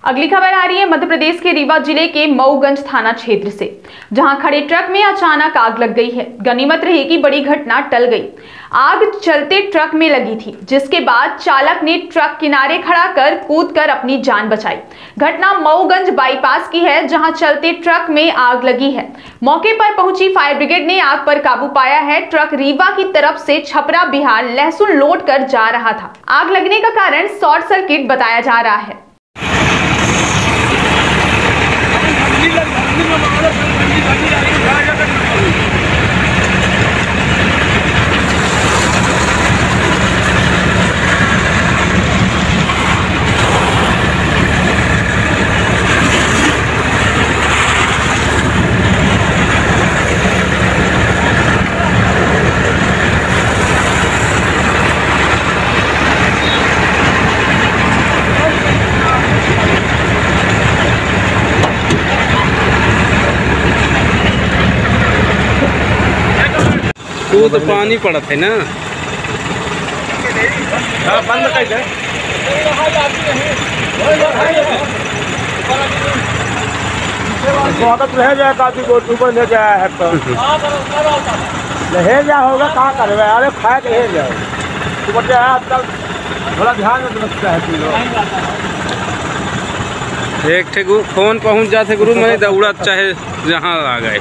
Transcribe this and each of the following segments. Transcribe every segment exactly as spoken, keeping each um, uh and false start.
अगली खबर आ रही है मध्य प्रदेश के रीवा जिले के मऊगंज थाना क्षेत्र से, जहां खड़े ट्रक में अचानक आग लग गई है। गनीमत रही कि बड़ी घटना टल गई। आग चलते ट्रक में लगी थी, जिसके बाद चालक ने ट्रक किनारे खड़ा कर कूदकर अपनी जान बचाई। घटना मऊगंज बाईपास की है, जहां चलते ट्रक में आग लगी है। मौके पर पहुंची फायर ब्रिगेड ने आग पर काबू पाया है। ट्रक रीवा की तरफ से छपरा बिहार लहसुन लोड कर जा रहा था। आग लगने का कारण शॉर्ट सर्किट बताया जा रहा है। वो तो पानी पड़ा था ना। हाँ, बंद कर दे। स्वागत रह जाए काफी को ऊपर ले गया है तो ले जा होगा कहाँ करवे। अरे खाए के ले जाओ ऊपर जाए आजकल थोड़ा ध्यान में रखता है तीनों। एक ठे फोन पहुंच जाते गुरु मैंने दौड़ा चाहे जहाँ आ गए।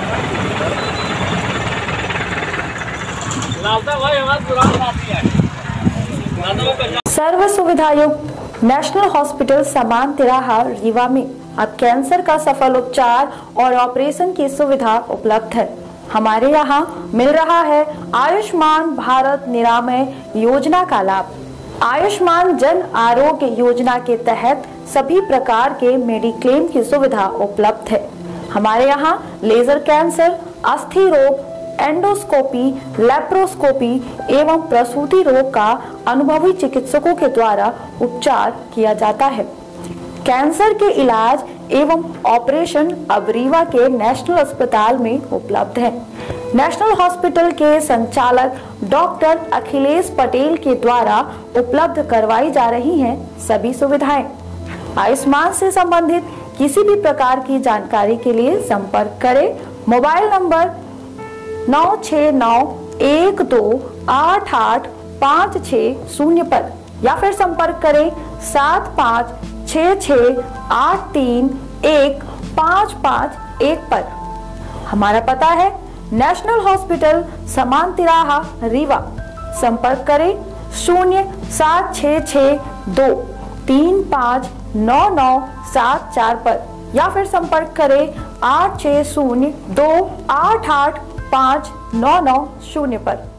सर्व सुविधा युक्त नेशनल हॉस्पिटल समान तिराहा रीवा में अब कैंसर का सफल उपचार और ऑपरेशन की सुविधा उपलब्ध है। हमारे यहाँ मिल रहा है आयुष्मान भारत निरामय योजना का लाभ। आयुष्मान जन आरोग्य योजना के तहत सभी प्रकार के मेडिक्लेम की सुविधा उपलब्ध है। हमारे यहाँ लेजर कैंसर, अस्थि रोग, एंडोस्कोपी, लेप्रोस्कोपी एवं प्रसूति रोग का अनुभवी चिकित्सकों के द्वारा उपचार किया जाता है। कैंसर के इलाज एवं ऑपरेशन अब रीवा के नेशनल अस्पताल में उपलब्ध है। नेशनल हॉस्पिटल के संचालक डॉक्टर अखिलेश पटेल के द्वारा उपलब्ध करवाई जा रही हैं सभी सुविधाएं। आयुष्मान से संबंधित किसी भी प्रकार की जानकारी के लिए संपर्क करें मोबाइल नंबर नौ छः नौ एक दो आठ आठ पाँच छः शून्य पर, या फिर संपर्क करें सात पाँच छः छः आठ तीन एक पाँच पाँच एक पर। हमारा पता है नेशनल हॉस्पिटल समान तिराहा रीवा। संपर्क करें शून्य सात छः छः दो तीन पाँच नौ नौ सात चार पर, या फिर संपर्क करें आठ छः शून्य दो आठ आठ पाँच नौ नौ शून्य पर।